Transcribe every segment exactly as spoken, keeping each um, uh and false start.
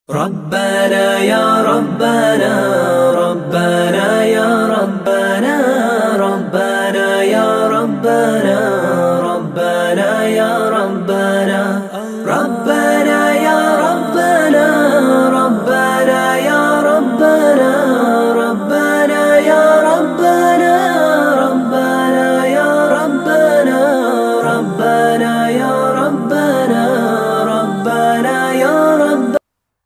ربنا يا ربنا ربنا يا ربنا ربنا يا ربنا ربنا يا ربنا ربنا يا ربنا ربنا يا ربنا ربنا يا ربنا ربنا يا ربنا ربنا يا ربنا ربنا يا ربنا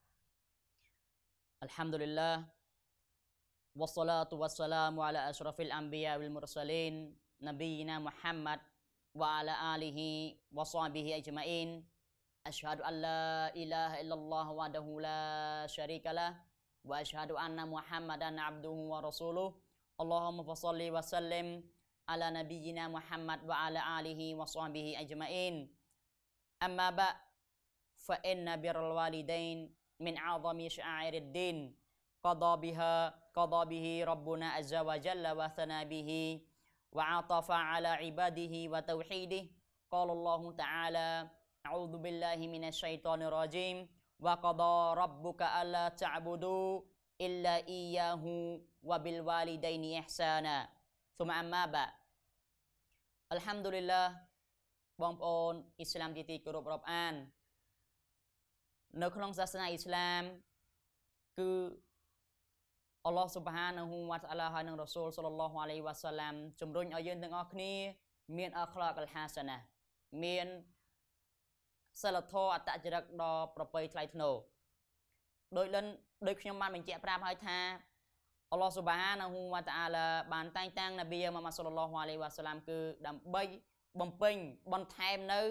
الحمد لله والصلاة والسلام على أشرف الأنبياء والمرسلين نبينا محمد وعلى آله وصحبه أجمعين أشهد أن لا إله إلا الله وحده لا شريك له وأشهد أن محمدا عبده ورسوله اللهم صل وسلم على نبينا محمد وعلى آله وصحبه أجمعين أما بعد فإن بر الوالدين من أعظم شعائر الدين قضى بها قضى به ربنا عز وجل وثنى به وعطف على عباده وتوحيده قال الله تعالى أعوذ بالله من الشيطان الرجيم وقضى ربك ألا تعبدوا إلا إياه وبالوالدين إحسانا ثم أما بعد الحمد لله បងប្អូនអ៊ីស្លាមជាទីគោរពរាប់អាននៅក្នុងសាសនាអ៊ីស្លាមគឺអល់ឡោះស៊ុបហានហូវតាអាឡាហើយនឹងរ៉ូស៊ូលសល្លឡោះអាឡៃហ៊ីវ៉ាសាឡាំជំរុញឲ្យយើងទាំងអស់គ្នាមានអខ្លាកអលហាសាណាមានសិលធម៌អត្តចរិតដ៏ប្រពៃថ្លៃថ្នូរដោយលិនដោយខ្ញុំបានបញ្ជាក់ប្រាប់ហើយថាអល់ឡោះស៊ុបហានហូវតាអាឡាបានតែងតាំងនប៊ីមុហម៉ាត់សល្លឡោះអាឡៃហ៊ីវ៉ាសាឡាំគឺដើម្បីបំពេញបន្ថែមនៅ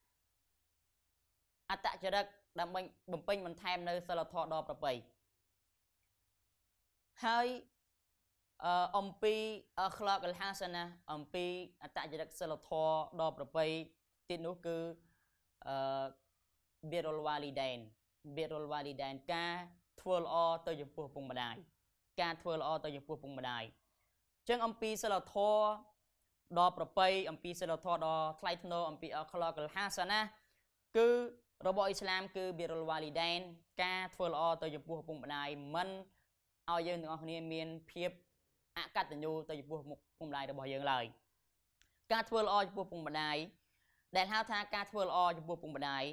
អត្តចរិតដើម្បីបំពេញបន្ថែមនៅសិលធម៌ដ៏ប្រពៃហើយអំពីអខ្លាកអលហាសាណាអំពីអត្តចរិតសិលធម៌ដ៏ប្រពៃទៀតនោះគឺអឺប៊ីរុលវ៉ាលីដៃនប៊ីរុលវ៉ាលីដៃនការធ្វើល្អទៅចំពោះពុកម្ដាយការធ្វើល្អទៅចំពោះពុកម្ដាយអញ្ចឹងអំពីសិលធម៌ដ៏ប្រពៃអំពីសិលធម៌ដ៏ថ្លៃថ្នូរអំពីអខ្លាកអលហាសាណាគឺរបស់អ៊ីស្លាមគឺប៊ីរុលវ៉ាលីដៃនការធ្វើល្អទៅចំពោះពុកម្ដាយមិនឲ្យយើងទាំងអស់គ្នាមានភាពអកតញ្ញូទៅចំពោះពុកម្ដាយរបស់យើងឡើយការធ្វើល្អចំពោះពុកម្ដាយដែលហៅថាការធ្វើល្អចំពោះពុកម្ដាយ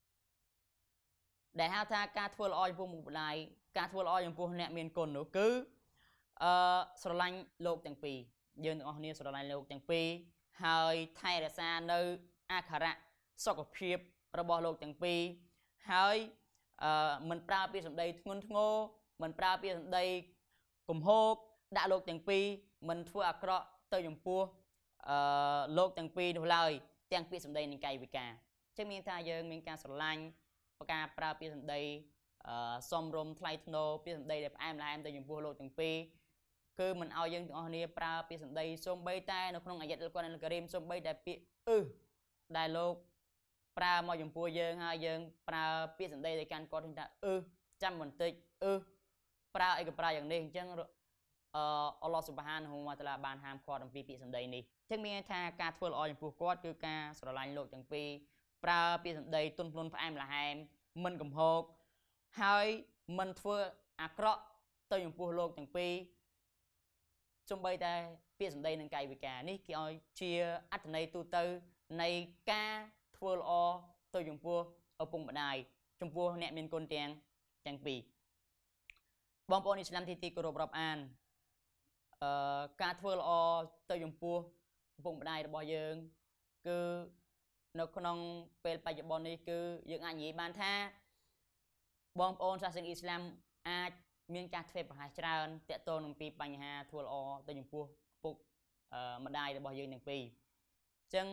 ដែលហៅថាការធ្វើល្អចំពោះពុកម្ដាយការធ្វើល្អចំពោះអ្នកមានគុណនោះគឺអឺស្រឡាញ់លោកទាំងពីរយើងទាំងអស់គ្នាស្រឡាញ់លោកទាំងពីរហើយថែរក្សានៅអក្ខរៈសុខភាពរបស់លោកទាំងពីរហើយអឺមិនប្រើពាក្យសម្ដីធ្ងន់ធ្ងរមិនប្រើពាក្យសម្ដីគំហោកដាក់លោកទាំងពីរមិនធ្វើអាក្រក់ទៅចំពោះអឺលោកទាំងពីរនោះឡើយទាំងពាក្យសម្ដីនិងកាយវិការចឹងមានថាយើងមានការស្រឡាញ់ការប្រើពាក្យសម្ដីអឺសមរម្យថ្លៃថ្នូរពាក្យសម្ដីដែលផ្អែមល្ហែមទៅចំពោះលោកទាំងពីរគឺមិនឲ្យយើងទាំងអស់គ្នាប្រើពាក្យសម្ដីសូម្បីតែនៅក្នុងអាយ៉ាតអល់កុរអានអល់ការីមសូម្បីតែពាក្យអឺដែលលោកប្រើមកចំពោះយើងហើយយើងប្រើពាក្យសម្ដីដែលកាន់គាត់ថាអឺចាំបន្តិចអឺប្រើអីក៏ប្រើយ៉ាងនេះអញ្ចឹងអឺអល់ឡោះស៊ុបហានហូវតាឡាបានហាមឃាត់អំពីពាក្យសម្ដីនេះអញ្ចឹងមានថាការធ្វើល្អចំពោះគាត់គឺការស្រឡាញ់លោកទាំងពីរប្រើពាក្យសម្ដីទន់ភ្លន់ផ្អែមល្ហែមមិនកំហុកហើយមិនធ្វើអាក្រក់ទៅចំពោះលោកទាំងពីរសូម្បីតែពាក្យសម្ដីនិងកាយវិការនេះគេឲ្យជាអត្ថន័យទូទៅនៃការធ្វើល្អទៅចំពោះឪពុកម្ដាយចំពោះអ្នកមានគុណទាំងទាំងពីរបងប្អូនអ៊ីស្លាមទីទីគោរពរាប់អានអឺការធ្វើល្អទៅចំពោះឪពុកម្ដាយរបស់យើងគឺនៅក្នុងពេលបច្ចុប្បន្ននេះគឺយើងអាចនិយាយបានថាបងប្អូនសាសនាអ៊ីស្លាមអាចមានការធ្វើប្រហែសច្រើនតាក់ទងនឹងពីបញ្ហាធ្វើល្អទៅចំពោះពុកម្ដាយរបស់យើងទាំងពីរអញ្ចឹង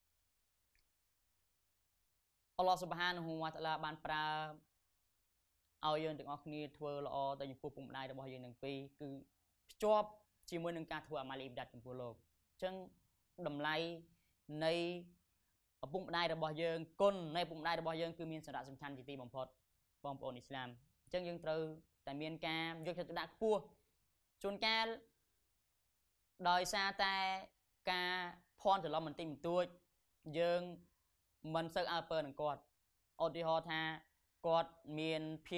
អល់ឡោះស៊ុបហានហូវតាអាឡាបានប្រើឲ្យយើងទាំងអស់គ្នាធ្វើល្អទៅចំពោះពុកម្ដាយរបស់យើងទាំងពីរគឺភ្ជាប់ជាមួយនឹងការធ្វើអាម៉ាលីអ៊ីបាដាតចំពោះលោកអញ្ចឹងតម្លៃនៃឪពុកម្ដាយរបស់យើងគុណនៃឪពុកម្ដាយរបស់យើងគឺមានសារៈសំខាន់ជាទីបំផុតបងប្អូនអ៊ីស្លាមអញ្ចឹងយើងត្រូវតែមានការយកចិត្តទុកដាក់ខ្ពស់ជួនកាលដោយសារតែការភ័ន្តច្រឡំបន្តិចបន្តួចយើងមិនសូវអើពើនឹងគាត់ឧទាហរណ៍ថា គាត់មានភាព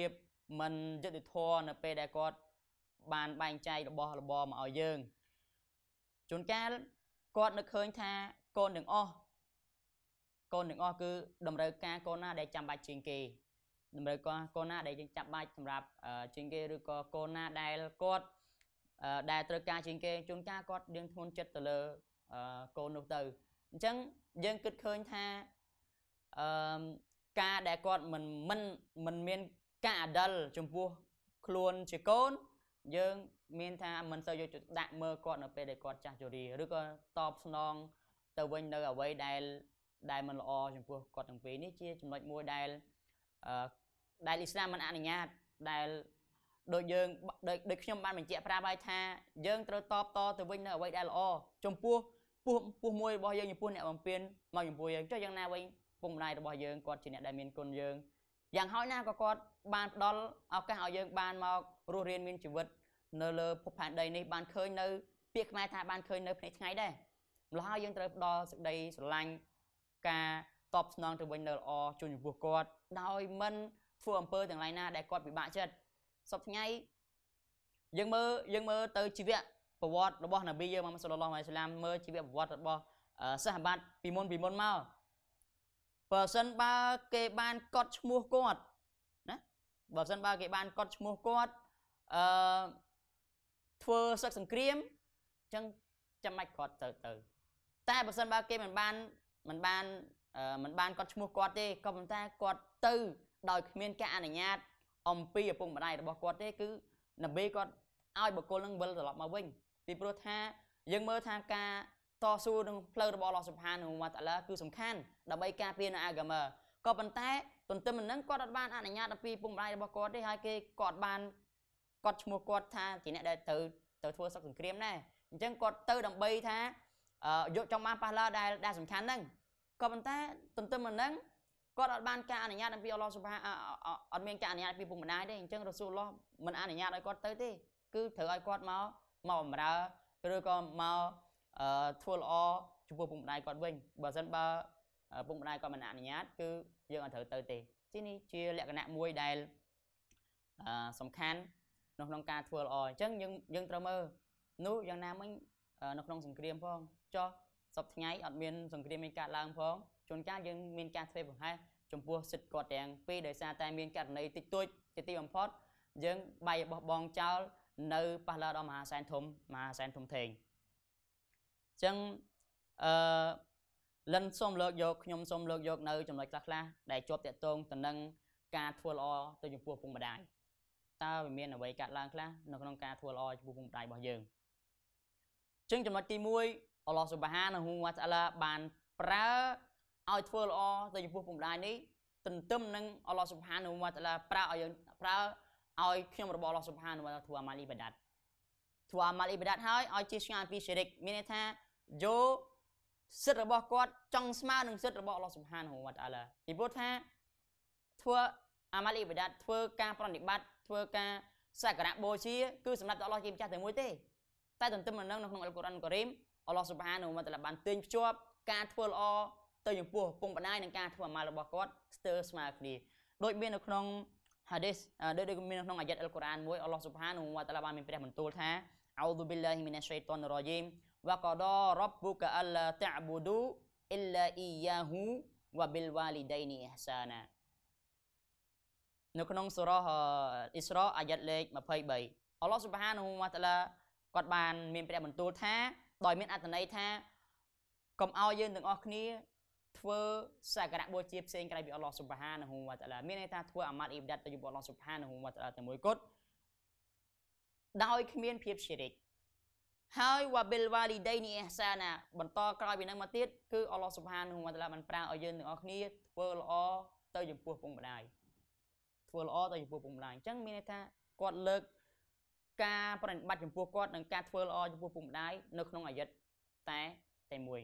មិនយុត្តិធម៌នៅពេលដែលគាត់បានបែងចែករបស់របរមកឲ្យយើងជួនកាលគាត់នឹកឃើញថាកូនទាំងអស់កូនទាំងអស់គឺតម្រូវការកូនណាដែលចាំបាច់ជាងគេតម្រូវការកូនណាដែលយើងចាំបាច់សម្រាប់ជាងគេឬក៏កូនណាដែលគាត់ដែលត្រូវការជាងគេជួនកាលគាត់យើងធ្ងន់ចិត្តទៅលើកូននោះទៅអញ្ចឹងយើងគិតឃើញថាអឺការដែលគាត់មិនមិនមិនមានការអដិលចំពោះខ្លួនជាកូនយើងមានថាមិនសូវយកចិត្តដាក់មើលគាត់នៅពេលដែលគាត់ចាស់ជរាឬក៏តបស្នងទៅវិញនៅអ្វីដែលដែលមិនល្អចំពោះគាត់ទាំងពីរនេះជាចំណុចមួយដែលអឺដែលអ៊ីស្លាមមិនអនុញ្ញាតដែលដូចយើងដូចខ្ញុំបានបញ្ជាក់ប្រាប់ហើយថាយើងត្រូវតបតទៅវិញនៅអ្វីដែលល្អចំពោះពោះពោះមួយរបស់យើងចំពោះអ្នកបំពេញមកចំពោះយើងចុះយ៉ាងណាវិញពុកម្ដាយរបស់យើងគាត់ជាអ្នកដែលមានគុណយើងយ៉ាងហោចណាស់ក៏គាត់បានផ្ដល់ឱកាសឲ្យយើងបានមករស់រានមានជីវិតនៅលើភពផែនដីនេះបានឃើញនៅពាក្យខ្មែរថាបានឃើញនៅភ្នែកថ្ងៃដែរម្ល៉េះហើយយើងត្រូវផ្ដល់សេចក្តីស្រឡាញ់ការតបស្នងទៅវិញនៅល្អជូនចំពោះគាត់ដោយមិនធ្វើអំពើទាំងឡាយណាដែលគាត់ពិបាកចិត្តសពថ្ងៃយើងមើលយើងមើលទៅជីវប្រវត្តិរបស់នប៊ីយើងមុហម៉ាត់សល្លឡោះអាឡៃហ៊ីវសល្លាមមើលជីវប្រវត្តិរបស់សាហាបាត់ពីមុនពីមុនមកបើសិនបើគេបានកត់ឈ្មោះគាត់ណាបើសិនបើគេបានកត់ឈ្មោះគាត់អឺធ្វើសឹកសង្គ្រាមអញ្ចឹងចាំបាច់គាត់ទៅទៅតែបើសិនបើគេមិនបានមិនបានមិនបានកត់ឈ្មោះគាត់ទេក៏ប៉ុន្តែគាត់ទៅដោយគ្មានការអនុញ្ញាតអំពីឪពុកម្ដាយរបស់គាត់ទេគឺនប៊ីគាត់ឲ្យបុគ្គលនឹងវិលត្រឡប់មកវិញពីព្រោះថាយើងមើលថាការតស៊ូនឹងផ្លូវរបស់អល់ឡោះស៊ុបហានហូវតាអាឡាគឺសំខាន់ដើម្បីការពារនៅអាហ្គាម៉ាក៏ប៉ុន្តែទន្ទឹមនឹងហ្នឹងគាត់អត់បានអនុញ្ញាតអំពីឪពុកម្ដាយរបស់គាត់ទេហើយគេគាត់បានកត់ឈ្មោះគាត់ថាជាអ្នកដែលទៅទៅធ្វើសឹកសង្គ្រាមដែរអញ្ចឹងគាត់ទៅដើម្បីថាយកចង់បានប៉ះឡាដែលដែលសំខាន់ហ្នឹងក៏ប៉ុន្តែទន្ទឹមនឹងហ្នឹងគាត់អត់បានការអនុញ្ញាតអំពីអល់ឡោះស៊ុបហានអត់មានការអនុញ្ញាតពីឪពុកម្ដាយទេអញ្ចឹងរ៉ូស៊ូលឡោះមិនអនុញ្ញាតឲ្យគាត់ទៅទេគឺត្រូវឲ្យគាត់មកមកបម្រើឬក៏មកអឺធ្វើល្អចំពោះឪពុកម្ដាយគាត់វិញបើមិនបើឪពុកម្ដាយគាត់មិនអនុញ្ញាតគឺយើងអត់ត្រូវទៅទេទីនេះជាលក្ខណៈមួយដែលអឺសំខាន់នៅក្នុងការធ្វើល្អអញ្ចឹងយើងយើងត្រូវមើលនោះយ៉ាងណាមិញនៅក្នុងសង្គ្រាមផងចុះសប្តាហ៍ថ្ងៃអត់មានសង្គ្រាមមានកើតឡើងផងជួនកាលយើងមានការធ្វើបង្ហាញចំពោះសិទ្ធិគាត់ទាំងពីរដោយសារតែមានករណីតិចតួចជាទីបំផុតយើងបែកបោះបង់ចោលនៅប៉ះឡាដល់មហាសែនធំមហាសែនធំធេងអញ្ចឹងអឺលិនសូមលើកយកខ្ញុំសូមលើកយកនៅចំណុចខ្លះខ្លះដែលជាប់តាក់ទងទៅនឹងការធ្វើល្អទៅចំពោះពុកម្ដាយតើវាមានអ្វីកាត់ឡើងខ្លះនៅក្នុងការធ្វើល្អចំពោះពុកម្ដាយរបស់យើងអញ្ចឹងចំណុចទីមួយអល់ឡោះស៊ុបហានហូវតាអាឡាបានប្រើឲ្យធ្វើល្អទៅចំពោះពុកម្ដាយនេះទន្ទឹមនឹងអល់ឡោះស៊ុបហានហូវតាអាឡាប្រើឲ្យយើងប្រើឲ្យខ្ញុំរបស់អល់ឡោះស៊ុបហានហូវតាអាឡាធ្វើអាម៉ាល់អ៊ីបាដាតធ្វើអាម៉ាល់អ៊ីបាដាតហើយឲ្យជាឆ្ងាយពីឈិរិកមានន័យថាយកសិទ្ធិរបស់គាត់ចង់ស្មើនឹងសិទ្ធិរបស់អល់ឡោះស៊ុបហានហូវតាអាឡាពីព្រោះថាធ្វើអាម៉ាល់អ៊ីបាដាតធ្វើការប្រតិបត្តិធ្វើការសក្ការៈបូជាគឺសម្រាប់តែអល់ឡោះជាម្ចាស់តែមួយទេតែទន្ទឹមនឹងនៅក្នុងអល់កុរអានកូរីមអល់ឡោះស៊ុបហានហូវតាអាឡាបានទាញភ្ជាប់ការធ្វើល្អទៅចំពោះពុកម្ដាយនិងការធ្វើអាម៉ាល់របស់គាត់ស្ទើរស្មើគ្នាដូចមាននៅក្នុងហាឌីសដូចដូចមាននៅក្នុងអាយ៉ាតអល់កុរអានមួយអល់ឡោះស៊ុបហានហូវតាអាឡាបានមានព្រះបន្ទូលថាអោឌុប៊ីលឡាហ៊ីមីនស្យៃតានរ៉ជីមវ៉ាកដររ៉ប៊ុកអឡាតអ៊ប៊ូឌូអ៊ីឡាអ៊ីយ៉ាហ៊ូវ៉ាប៊ីលវ៉ាលីដៃនីអ៊ីហ្សាណានៅក្នុងសូរ៉ាអ៊ីស្រ៉ាអាយ៉ាតលេខยี่สิบสามអល់ឡោះស៊ុបហានហូវតាអាឡាគាត់បានមានព្រះបន្ទូលថាដោយមានអត្ថន័យថាកុំឲ្យយើងទាំងអស់គ្នាធ្វើសក្ការៈបូជាផ្សេងក្រៅពីអល់ឡោះស៊ុបហានហូវតាអាឡាមានន័យថាធ្វើអាម៉ាល់អ៊ីបាដាតទៅចំពោះអល់ឡោះស៊ុបហានហូវតាអាឡាតែមួយគត់ដោយគ្មានភាពឈិរិកហើយវ៉ាប៊ីលវ៉ាលីដៃនីអ៊ីហ្សាណាបន្តក្រោយពីនឹងមកទៀតគឺអល់ឡោះស៊ុបហានហូវតាអាឡាបានប្រើឲ្យយើងទាំងអស់គ្នាធ្វើល្អទៅចំពោះពុកម្ដាយធ្វើល្អទៅចំពោះពុកម្ដាយអញ្ចឹងមានន័យថាគាត់លើកការប្រតិបត្តិចំពោះគាត់និងការធ្វើល្អចំពោះពុកម្ដាយនៅក្នុងអាយ៉ាតតែតែមួយ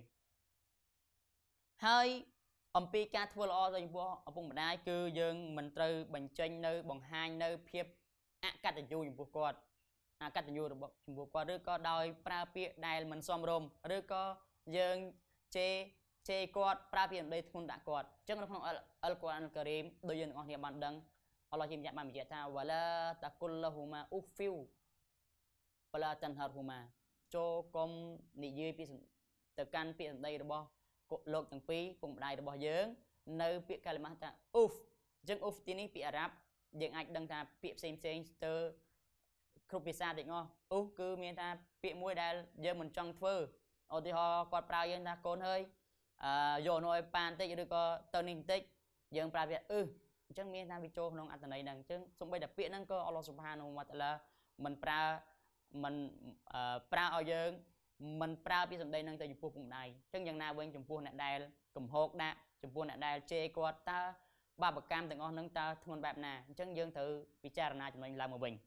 ហើយអំពីការធ្វើល្អទៅចំពោះឪពុកម្ដាយគឺយើងមិនត្រូវបញ្ចេញនៅបង្ហាញនៅភាពអកតញ្ញូចំពោះគាត់អកតញ្ញូរបស់ចំពោះគាត់ឬក៏ដោយប្រើពាក្យដែលមិនសមរម្យឬក៏យើងជេរជេរគាត់ប្រើពាក្យអំដីធ្ងន់ដាក់គាត់អញ្ចឹងនៅក្នុងអល់កុរអានកូរីមដោយយើងទាំងអស់គ្នាបានដឹងអល់ឡោះជាម្ចាស់បានបញ្ជាក់ថាវ៉ាឡាតាគុលឡហ៊ូម៉ាអ៊ូហ្វីវវ៉ាឡាតាន់ហាត់ហ៊ូម៉ាចូលកុំនិយាយពីទៅកាន់ពាក្យសម្ដីរបស់លោកទាំងពីរពុកម្ដាយរបស់យើងនៅពាក្យកាលីម៉ាថាអ៊ូហ្វអញ្ចឹងអ៊ូហ្វទីនេះពាក្យអារ៉ាប់យើងអាចដឹងថាពាក្យផ្សេងផ្សេងទៅគ្រប់ភាសាទាំងអស់អ៊ូហ្វគឺមានថាពាក្យមួយដែលយើងមិនចង់ធ្វើឧទាហរណ៍គាត់ប្រើយើងថាកូនហើយអឺយកនោះឲ្យប៉ាបន្តិចឬក៏ទៅនេះបន្តិចយើងប្រើពាក្យអឺអញ្ចឹងមានថាវាចូលក្នុងអត្ថន័យហ្នឹងអញ្ចឹងសូម្បីតែពាក្យហ្នឹងក៏អល់ឡោះស៊ុបហានវតាអាឡាមិនប្រើមិនប្រើឲ្យយើងមិនប្រើពាក្យសម្ដីហ្នឹងទៅចំពោះពុកម្ដាយអញ្ចឹងយ៉ាងណាវិញចំពោះអ្នកដែលកំហុសដាក់ចំពោះអ្នកដែលជេរគាត់តើបាបកម្មទាំងអស់ហ្នឹងតើធ្ងន់បែបណាអញ្ចឹងយើងត្រូវពិចារណាចំណុចឡើងមកវិញ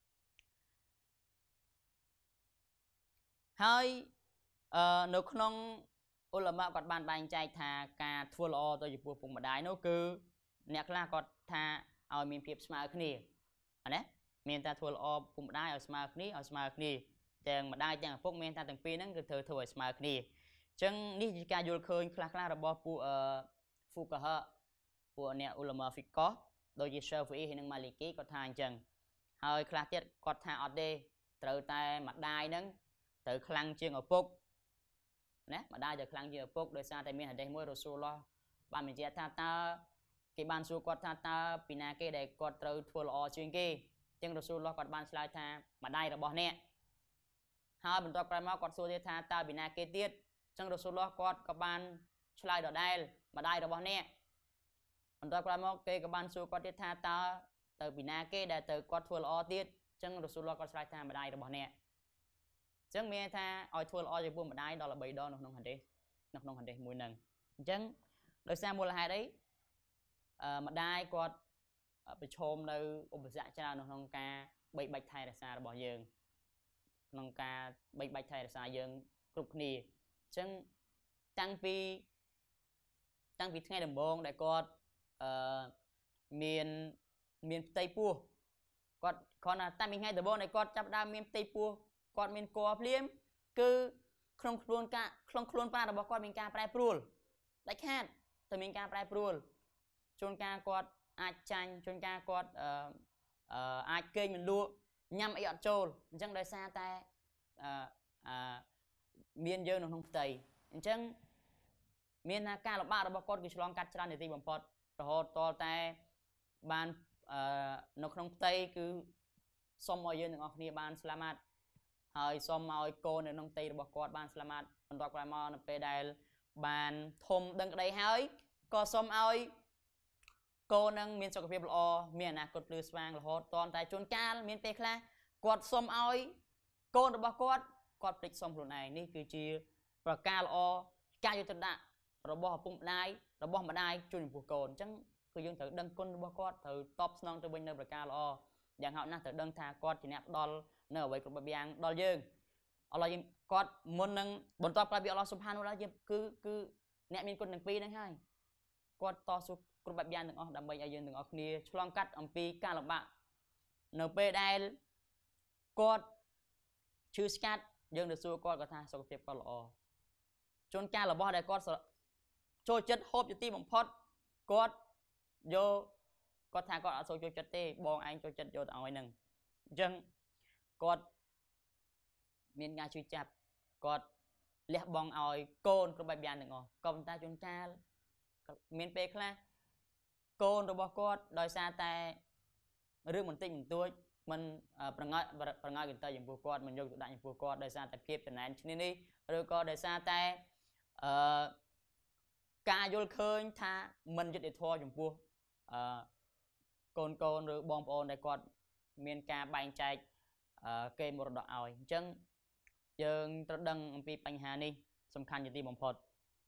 ហើយអឺនៅក្នុងឧលមាគាត់បានបែងចែកថាការធ្វើល្អទៅចំពោះពុកម្ដាយនោះគឺអ្នកខ្លះគាត់ថាឲ្យមានភាពស្មើគ្នាណាមានតែធ្វើល្អពុកម្ដាយឲ្យស្មើគ្នាឲ្យស្មើគ្នាទាំងម្ដាយទាំងឪពុកមានតែទាំងពីរហ្នឹងគឺត្រូវធ្វើឲ្យស្មើគ្នាអញ្ចឹងនេះជាការយល់ឃើញខ្លះខ្លះរបស់ពួកអឺហ្វូកាហាពួកអ្នកឧលមាហ្វិកោដូចជាសាហ្វីអ៊ីហើយនិងម៉ាលីគីគាត់ថាអញ្ចឹងហើយខ្លះទៀតគាត់ថាអត់ទេត្រូវតែម្ដាយហ្នឹងត្រូវខ្លាំងជាងឪពុកណាម្ដាយត្រូវខ្លាំងជាងឪពុកដោយសារតែមានហាឌីសមួយរ៉ូស៊ូលឡោះបានបញ្ជាក់ថាតើគេបានសួរគាត់ថាតើពីណាគេដែលគាត់ត្រូវធ្វើល្អជាងគេអញ្ចឹងរ៉ូស៊ូលឡោះគាត់បានឆ្លើយថាម្ដាយរបស់អ្នកហើយបន្ទាប់ក្រោយមកគាត់សួរទៀតថាតើពីណាគេទៀតអញ្ចឹងរ៉ូស៊ូលឡោះគាត់ក៏បានឆ្លើយដដែលម្ដាយរបស់អ្នកបន្ទាប់ក្រោយមកគេក៏បានសួរគាត់ទៀតថាតើទៅពីណាគេដែលទៅគាត់ធ្វើល្អទៀតអញ្ចឹងរ៉ូស៊ូលឡោះគាត់ឆ្លើយថាម្ដាយរបស់អ្នកអញ្ចឹងមានថាឲ្យធ្វើល្អចំពោះម្ដាយដល់បីដងនៅក្នុងហាឌីសនៅក្នុងហាឌីសមួយហ្នឹងអញ្ចឹងដោយសារមូលហេតុអីអឺម្ដាយគាត់ប្រឈមនៅឧបសគ្គច្រើននៅក្នុងការបីបាច់ថែរក្សារបស់យើងក្នុងការបីបាច់ថែរក្សាយើងគ្រប់គ្នាអញ្ចឹងតាំងពីតាំងពីថ្ងៃដំបូងដែលគាត់អឺមានមានផ្ទៃពោះគាត់គ្រាន់តែតាំងពីថ្ងៃដំបូងដែលគាត់ចាប់ដើមមានផ្ទៃពោះគាត់មានកភ្លាមគឺក្នុងខ្លួនការក្នុងខ្លួនប្រាណរបស់គាត់មានការប្រែប្រួលដាច់ខាតតែមានការប្រែប្រួលជួនកាលគាត់អាចចាញ់ជួនកាលគាត់អឺអឺអាចគេងមិនលក់ញ៉ាំអីអត់ចូលអញ្ចឹងដោយសារតែអឺអឺមានយើងនៅក្នុងផ្ទៃអញ្ចឹងមានថាការលំបាករបស់គាត់គឺឆ្លងកាត់ច្រើននាទីបំផុតរហូតតតែបានអឺនៅក្នុងផ្ទៃគឺសូមឲ្យយើងទាំងអស់គ្នាបានស្លាមាត់ហើយសូមឲ្យកូននៅក្នុងផ្ទៃរបស់គាត់បានស្លាមាត់បន្ទាប់ក្រោយមកនៅពេលដែលបានធំដឹងក្តីហើយក៏សូមឲ្យកូននឹងមានសុខភាពល្អមានអនាគតភ្លឺស្វាងរហូតតតែជួនកាលមានពេលខ្លះគាត់សូមឲ្យកូនរបស់គាត់គាត់ភ្លេចសុំខ្លួនឯងនេះគឺជាប្រការល្អការយកចិត្តដាក់របស់ឪពុកម្ដាយរបស់ម្ដាយជួយចំពោះកូនអញ្ចឹងគឺយើងត្រូវដឹងគុណរបស់គាត់ត្រូវតបស្នងទៅវិញនៅប្រការល្អយ៉ាងហោចណាស់ត្រូវដឹងថាគាត់ជាអ្នកផ្ដល់នៅអ្វីគ្រប់បែបយ៉ាងដល់យើងអល់ឡោះយើងគាត់មុននឹងបន្ទាប់ក្រោយពីអល់ឡោះស៊ុបហានវតាអាឡាយើងគឺគឺអ្នកមានគុណទាំងពីរហ្នឹងហើយគាត់តស៊ូគ្រប់បែបយ៉ាងទាំងអស់ដើម្បីឲ្យយើងទាំងអស់គ្នាឆ្លងកាត់អំពីការលំបាកនៅពេលដែលគាត់ឈឺស្កាត់យើងទៅសួរគាត់គាត់ថាសុខភាពគាត់ល្អជួនកាលរបស់ដែលគាត់ចូលចិត្តហូបជាទីបំផុតគាត់យកគាត់ថាគាត់អត់សូវចូលចិត្តទេបងឯងចូលចិត្តយកទៅឲ្យហ្នឹងអញ្ចឹងគាត់មានការជួយចាប់គាត់លះបង់ឲ្យកូនគ្រប់បែបយ៉ាងទាំងអស់ក៏ប៉ុន្តែជួនកាលមានពេលខ្លះកូនរបស់គាត់ដោយសារតែរឿងបន្តិចបន្តួចមិនប្រងើប្រងើកន្តើចំពោះគាត់មិនយកទៅដាក់ចំពោះគាត់ដោយសារតែភាពចំណែនគ្នានេះឬក៏ដោយសារតែអឺការយល់ឃើញថាមិនយុត្តិធម៌ចំពោះអឺកូនកូនឬបងប្អូនដែលគាត់មានការបែងចែកគេមរតកឲ្យអញ្ចឹងយើងត្រូវដឹងអំពីបញ្ហានេះសំខាន់ជាទីបំផុត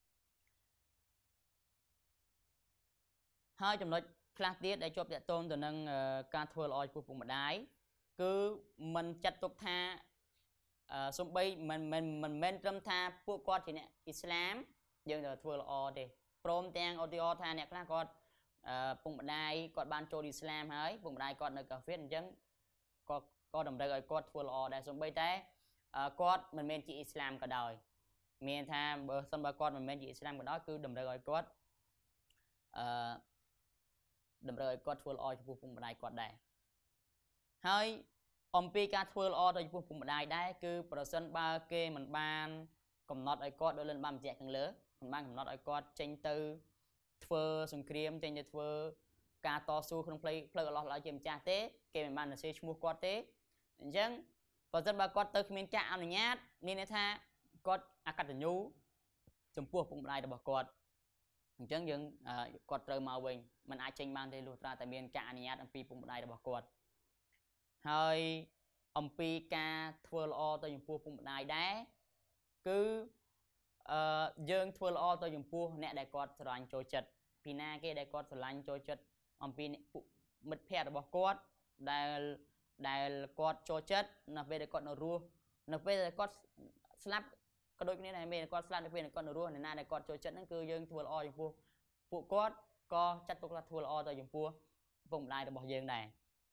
ហើយចំណុចខ្លះទៀតដែលជាប់តាក់ទងទៅនឹងការធ្វើល្អចំពោះពុកម្ដាយគឺមិនចាត់ទុកថាសំបីមិនមិនមិនមែនត្រឹមថាពួកគាត់ជាអ្នកអ៊ីស្លាមយើងត្រូវធ្វើល្អទេព្រមទាំងឧទាហរណ៍ថាអ្នកខ្លះគាត់ពុកម្ដាយគាត់បានចូលអ៊ីស្លាមហើយពុកម្ដាយគាត់នៅកាហ្វេអញ្ចឹងក៏ក៏តម្រូវឲ្យគាត់ធ្វើល្អដែរសំបីតែគាត់មិនមែនជាអ៊ីស្លាមក៏ដោយមានថាបើសិនបើគាត់មិនមែនជាអ៊ីស្លាមក៏ដោយគឺតម្រូវឲ្យគាត់អឺតម្រូវឲ្យគាត់ធ្វើល្អចំពោះពុកម្ដាយគាត់ដែរហើយអំពីការធ្វើល្អទៅចំពោះពុកម្ដាយដែរគឺប្រសិនបើគេមិនបានកំណត់ឲ្យគាត់ដោយលិនបានបញ្ជាក់ខាងលើមិនបានកំណត់ឲ្យគាត់ចេញទៅធ្វើសង្គ្រាមចេញទៅធ្វើការតស៊ូក្នុងផ្លូវផ្លូវអល់ឡោះឡើយជាម្ចាស់ទេគេមិនបានសរសេរឈ្មោះគាត់ទេអញ្ចឹងប្រសិនបើគាត់ទៅគ្មានការអនុញ្ញាតមានន័យថាគាត់អកតញ្ញូចំពោះពុកម្ដាយរបស់គាត់អញ្ចឹងយើងគាត់ត្រូវមកវិញមិនអាចចេញបានទេលុះត្រាតែមានការអនុញ្ញាតអំពីពុកម្ដាយរបស់គាត់ហើយអំពីការធ្វើល្អទៅចំពោះពុកម្ដាយដែរគឺអឺយើងធ្វើល្អទៅចំពោះអ្នកដែលគាត់ស្រឡាញ់ចូលចិត្តពីណាគេដែលគាត់ស្រឡាញ់ចូលចិត្តអំពីមិត្តភ័ក្តិរបស់គាត់ដែលដែលគាត់ចូលចិត្តនៅពេលដែលគាត់នៅរស់នៅពេលដែលគាត់ស្លាប់ក៏ដូចគ្នាដែរពេលគាត់ស្លាប់នៅពេលគាត់នៅរស់អ្នកណាដែលគាត់ចូលចិត្តហ្នឹងគឺយើងធ្វើល្អចំពោះពួកគាត់ក៏ចាត់ទុកថាធ្វើល្អទៅចំពោះពុកម្ដាយរបស់យើងដែរ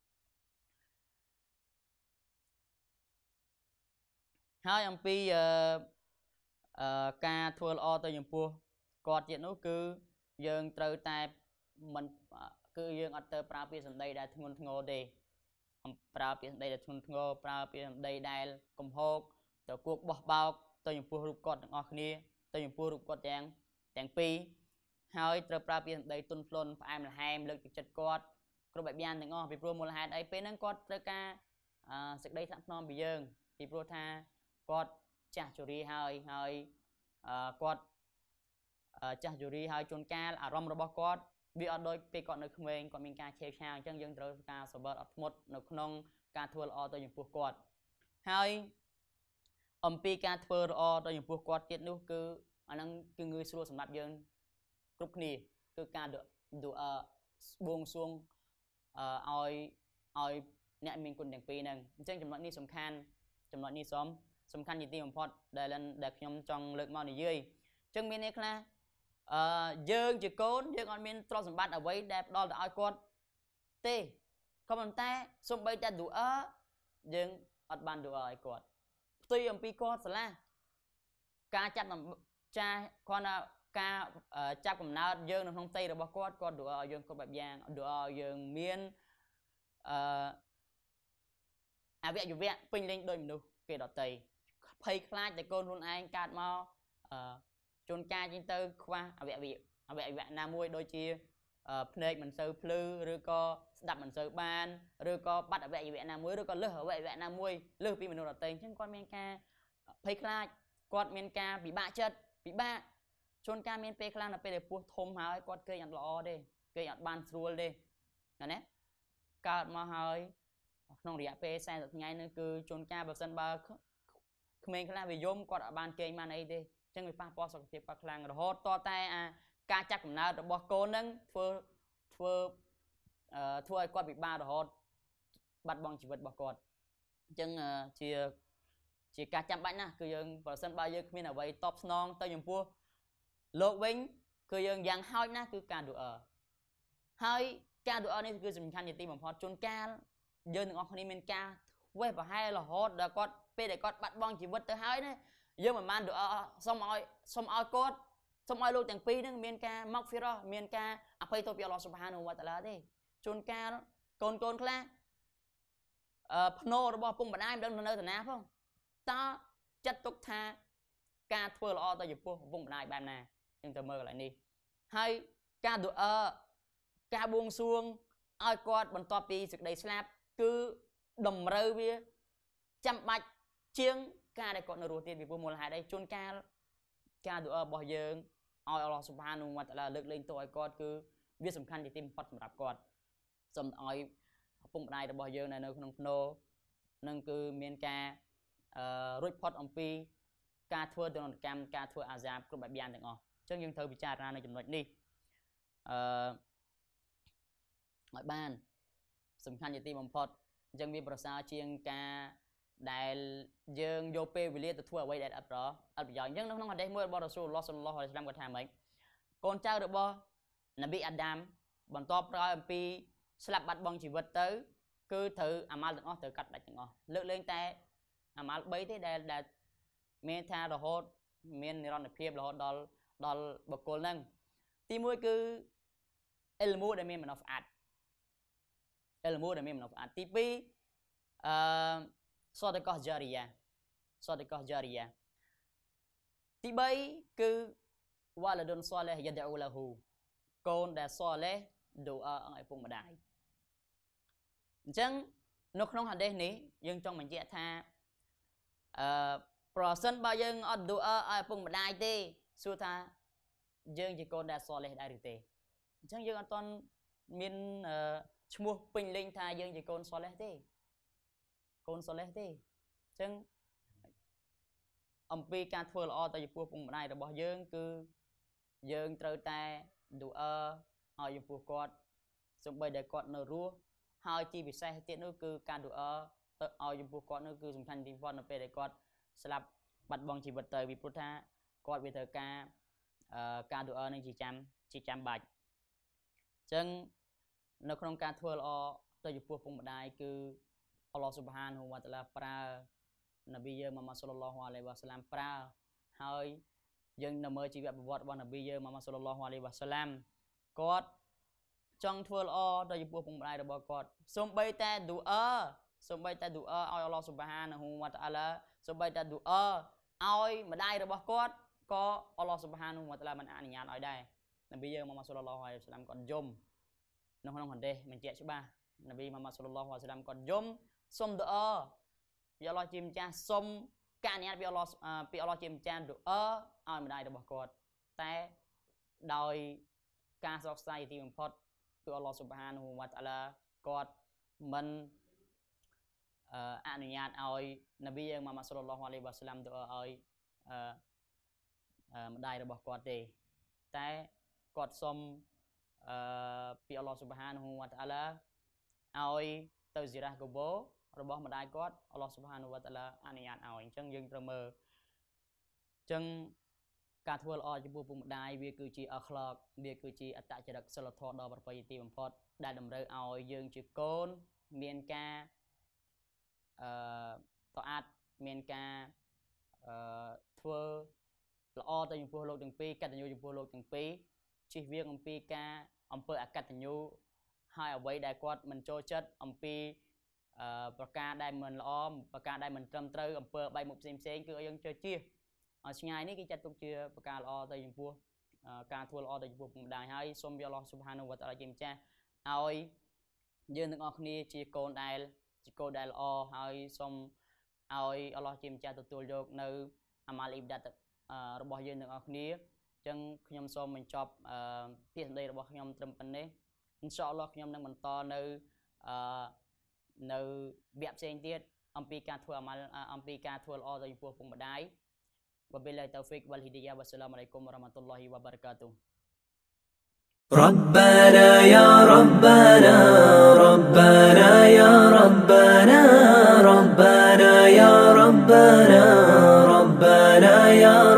ហើយអំពីអឺអឺការធ្វើល្អទៅចំពោះគាត់ទៀតនោះគឺយើងត្រូវតែមិនគឺយើងអត់ទៅប្រើពាក្យសម្ដីដែលធ្ងន់ធ្ងរទេប្រើពាក្យសម្ដីដែលធ្ងន់ធ្ងរប្រើពាក្យសម្ដីដែលកំហកទៅគួកបោះបោកទៅចំពោះរូបគាត់ទាំងអស់គ្នាទៅចំពោះរូបគាត់ទាំងទាំងពីរហើយត្រូវប្រើពាក្យសម្ដីទន់ភ្លន់ផ្អែមល្ហែមលើកទឹកចិត្តគាត់គ្រប់បែបយ៉ាងទាំងអស់ពីព្រោះមូលហេតុអីពេលហ្នឹងគាត់ត្រូវការសេចក្តីថ្នាក់ថ្នមពីយើងពីព្រោះថាគាត់ចាស់ជរាហើយហើយគាត់ចាស់ជរាហើយជួនកាលអារម្មណ៍របស់គាត់វាអត់ដូចពេលគាត់នៅក្មេងគាត់មានការឆេវឆាវអញ្ចឹងយើងត្រូវការសប្បុរសអត់ធ្មត់នៅក្នុងការធ្វើល្អទៅចំពោះគាត់ហើយអំពីការធ្វើល្អទៅចំពោះគាត់ទៀតនោះគឺអាហ្នឹងគឺងាយស្រួលសម្រាប់យើងគ្រប់គ្នាគឺការដួអឺបួងសួងអឺឲ្យឲ្យអ្នកមានគុណទាំងពីរហ្នឹងអញ្ចឹងចំណុចនេះសំខាន់ចំណុចនេះសំសំខាន់ជាទីបំផុតដែលដែលខ្ញុំចង់លើកមកនិយាយអញ្ចឹងមានន័យខ្លះអឺយើងជាកូនយើងអត់មានទ្រព្យសម្បត្តិអ្វីដែលផ្ដល់ទៅឲ្យគាត់ទេក៏ប៉ុន្តែសូម្បីតែឌូអឺយើងអត់បានឌូអឺឲ្យគាត់ផ្ទុយអំពីគាត់ស្រឡះការចាប់ចាគាត់ថាការចាប់កំណើតយើងនៅក្នុងផ្ទៃរបស់គាត់គាត់ឌូអឺឲ្យយើងគ្រប់បែបយ៉ាងឌូអឺឲ្យយើងមានអឺអវយវៈពេញលេញដោយមនុស្សគេដទៃភ័យខ្លាចតែកូនខ្លួនឯងកើតមកអឺជួនកាលចេញទៅខ្វះអវយវៈអវយវៈណាមួយដូចជាភ្នែកមិនសូវភ្លឺឬក៏ស្ដាប់មិនសូវបានឬក៏បាត់អវយវៈណាមួយឬក៏លើសអវយវៈណាមួយលើសពីមនុស្សដទៃអញ្ចឹងគាត់មានការភ័យខ្លាចគាត់មានការពិបាកចិត្តពិបាកជួនកាលមានពេលខ្លះនៅពេលដែលពោះធំហើយគាត់គេអត់ល្អទេគេអត់បានស្រួលទេណាណាកើតមកហើយក្នុងរយៈពេលសែនសិបថ្ងៃនេះគឺជួនកាលបើសិនបើក្មេងខ្លះវាយំគាត់អត់បានគេងបានអីទេអញ្ចឹងវាប៉ះពាល់សុខភាពគាត់ខ្លាំងរហូតតតែអាការចាប់កំណើតរបស់កូនហ្នឹងធ្វើធ្វើអឺធ្វើឲ្យគាត់ពិបាករហូតបាត់បង់ជីវិតរបស់គាត់អញ្ចឹងជាជាការចាំបាច់ណាស់គឺយើងប្រសិនបើយើងគ្មានអ្វីតបស្នងទៅចំពោះលោកវិញគឺយើងយ៉ាងហោចណាស់គឺការឌូអឺហើយការឌូអឺនេះគឺសំខាន់ជាទីបំផុតជួនកាលយើងទាំងអស់គ្នាមានការវេះប្រហែលរហូតដល់គាត់ពេលដែលគាត់បាត់បង់ជីវិតទៅហើយណាយើងមិនបានឌូអឺសុំឲ្យសុំឲ្យគាត់សុំឲ្យលោកទាំងពីរហ្នឹងមានការម៉ាក់ហ្វីរ៉ាមានការអភ័យទោសពីអល់ឡោះស៊ុបហានូវតាឡាទេជួនកាលកូនកូនខ្លះអឺភ្នោរបស់ពុកម្ដាយមិនដឹងនៅទៅណាផងតើចាត់ទុកថាការធ្វើល្អទៅចំពោះឪពុកម្ដាយបែបណាយើងទៅមើលកន្លែងនេះហើយការឌូអឺការបួងសួងឲ្យគាត់បន្ទាប់ពីសេចក្តីស្លាប់គឺតម្រូវវាចាំបាច់ជាងការដែលគាត់នៅរស់ទៀតពីព្រោះមូលហេតុអីជួនកាលការឌូអឺរបស់យើងឲ្យអល់ឡោះស៊ុបហានូវតាឡាលើកលែងទោសឲ្យគាត់គឺវាសំខាន់ជាទីបំផុតសម្រាប់គាត់សូមឲ្យឪពុកម្ដាយរបស់យើងនៅក្នុងភ្នោនឹងគឺមានការអឺរួចផុតអំពីការធ្វើទរណកម្មការធ្វើអាសាបគ្រប់បែបយ៉ាងទាំងអស់អញ្ចឹងយើងត្រូវពិចារណានៅចំណុចនេះអឺឲ្យបានសំខាន់ជាទីបំផុតអញ្ចឹងវាប្រសើរជាងការដែលយើងយកពេលវេលាទៅធ្វើអ្វីដែលអត់ប្រអត់ប្រយោជន៍អញ្ចឹងនៅក្នុងហាឌីសមួយរបស់រ៉ាស៊ូលឡោះសល្លឡោះអាឡៃហ៊ីវ៉ាសល្លាមគាត់ថាម៉េចកូនចៅរបស់នប៊ីអាដាមបន្ទាប់ក្រោយអំពីស្លាប់បាត់បង់ជីវិតទៅគឺត្រូវអាម៉ាល់ទាំងអស់ត្រូវកាត់ដាច់ទាំងអស់លើកលែងតែអាម៉ាល់បីទេដែលដែលមានថារហូតមាននិរន្តរភាពរហូតដល់ដល់បុគ្គលហ្នឹងទីមួយគឺអ៊ីលមូដែលមានមនោស្អាត ilmu ដែលមានមនោស្អាតទីពីរអឺសតកោចារីយ៉ាសតកោចារីយ៉ាទីបីគឺវ៉ាឡាឌុនសាឡេះយ៉ាដអ៊ូឡាហ៊ូកូនដែលសាឡេះឌូអើឲ្យឪពុកម្ដាយអញ្ចឹងនៅក្នុងហាឌីសនេះយើងចង់បញ្ជាក់ថាអឺប្រសិនបើយើងអត់ឌូអើឲ្យឪពុកម្ដាយទេសួរថាយើងជាកូនដែលសាឡេះដែរឬទេអញ្ចឹងយើងអត់ទាន់មានឈ្មោះពេញលេញថាយើងជាកូនសាឡេះទេកូនសាឡេះទេអញ្ចឹងអំពីការធ្វើល្អទៅចំពោះឪពុកម្ដាយរបស់យើងគឺយើងត្រូវតែឌូអើឲ្យចំពោះគាត់សូម្បីតែគាត់នៅរស់ហើយជាពិសេសទៀតនោះគឺការឌូអើទៅឲ្យចំពោះគាត់នោះគឺសំខាន់ទីបំផុតនៅពេលដែលគាត់ស្លាប់បាត់បង់ជីវិតទៅពីព្រោះថាគាត់វាត្រូវការការឌូអើនឹងជាចាំជាចាំបាច់អញ្ចឹងនៅក្នុងការធ្វើល្អទៅចំពោះឪពុកម្ដាយគឺអល់ឡោះស៊ុបហានហ៊ូវតាឡាប្រើនប៊ីយើងម៉ាម៉ាត់សល្លឡោះអាឡៃហ៊ីវ៉ាសាឡាមប្រើហើយយើងនៅមើលជីវប្រវត្តិរបស់នប៊ីយើងម៉ាម៉ាត់សល្លឡោះអាឡៃហ៊ីវ៉ាសាឡាមគាត់ចង់ធ្វើល្អទៅចំពោះឪពុកម្ដាយរបស់គាត់សូម្បីតែឌូអើសូម្បីតែឌូអើឲ្យអល់ឡោះស៊ុបហានហ៊ូវតាឡាសូម្បីតែឌូអើឲ្យម្ដាយរបស់គាត់ក៏អល់ឡោះស៊ុបហានហ៊ូវតាឡាមិនអនុញ្ញាតឲ្យដែរនប៊ីយើងម៉ាម៉ាត់សល្លឡោះអាឡៃហ៊ីវ៉ាសាឡាមគាត់យំនៅក្នុងហាឌីសបញ្ជាក់ច្បាស់នប៊ីម៉ាម៉ាត់សល្លឡោះអាឡៃហ៊ីវ៉ាសាឡាមគាត់យំសុំឌូអើពីអល់ឡោះជាម្ចាស់សុំការអនុញ្ញាតពីអល់ឡោះពីអល់ឡោះជាម្ចាស់ឌូអើឲ្យម្ដាយរបស់គាត់តែដោយការសោកស្ដាយទីបំផុតគឺអល់ឡោះស៊ុបហានហ៊ូវតាឡាគាត់មិនអនុញ្ញាតឲ្យនប៊ីយើងម៉ាម៉ាត់សល្លឡោះអាឡៃហ៊ីវ៉ាសាឡាមឌូអើឲ្យម្ដាយរបស់គាត់ទេតែគាត់សុំអឺពីអល់ឡោះស៊ុបហានហ៊ូវតាឡាឲ្យទៅស៊ីរ៉ាកូបូរបស់ម្ដាយគាត់អល់ឡោះស៊ុបហានហ៊ូវតាឡាអនុញ្ញាតឲ្យអញ្ចឹងយើងត្រូវមើលអញ្ចឹងការធ្វើល្អចំពោះឪពុកម្ដាយវាគឺជាអក្លាកវាគឺជាអត្តចរិតសិលធម៌ដ៏ប្រពៃទីបំផុតដែលតម្រូវឲ្យយើងជាកូនមានការអឺតអាតមានការអឺធ្វើល្អទៅចំពោះលោកទាំងពីរកតញ្ញូចំពោះលោកទាំងពីរជិះវៀងអំពីការអំពើអកតញ្ញូហើយអ្វីដែលគាត់មិនចូលចិត្តអំពីអឺប្រការដែលមិនល្អប្រការដែលមិនត្រឹមត្រូវអំពើបែបមុខផ្សេងផ្សេងគឺឲ្យយើងជឿជៀសឲ្យឆ្ងាយនេះគេចាត់ទុកជាប្រការល្អទៅចំពោះការធ្វើល្អទៅចំពោះពុកម្ដាយហើយសូមយកអល់ឡោះស៊ុបហានហ៊ូវតាឡាជាម្ចាស់ឲ្យយើងទាំងអស់គ្នាជាកូនដែលជាកូនដែលល្អហើយសូមឲ្យអល់ឡោះជាម្ចាស់ទទួលយកនៅអាម៉ាល់អ៊ីបាដាតរបស់យើងទាំងអស់គ្នាអញ្ចឹងខ្ញុំសូមបញ្ចប់ពាក្យសម្ដីរបស់ខ្ញុំត្រឹមប៉ុណ្ណេះអ៊ីនសាអល់ឡោះខ្ញុំនឹងបន្តនៅអឺនៅវគ្គផ្សេងទៀតអំពីការធ្វើអាម៉ាល់អំពីការធ្វើល្អទៅចំពោះពុកម្ដាយوبالله التوفيق والهداية والسلام عليكم ورحمة الله وبركاته ربنا يا ربنا ربنا يا ربنا ربنا يا ربنا ربنا يا